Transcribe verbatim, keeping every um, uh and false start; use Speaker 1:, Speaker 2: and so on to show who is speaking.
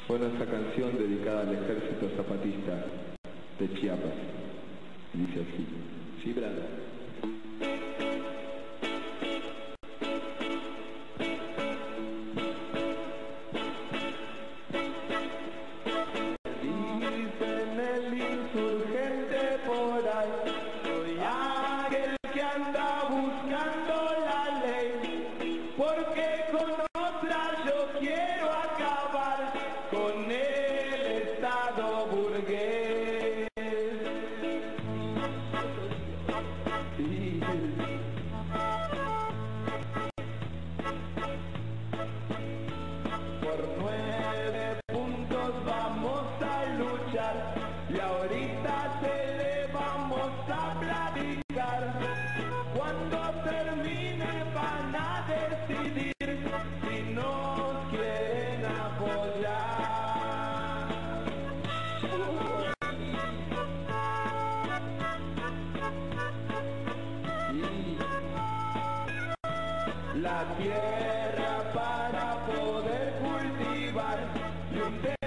Speaker 1: Bueno, esta canción dedicada al ejército zapatista de Chiapas. Dice así. Sí, Brad.
Speaker 2: Dicen el insurgente por ahí, soy aquel que anda buscando la ley, porque con otra yo quiero acabar con el Estado burgués. Sí. Por nueve puntos vamos a luchar y ahorita se le vamos a platicar. Cuando termine van a decidir si nos quieren apoyar. Sí. La tierra para poder cultivar y un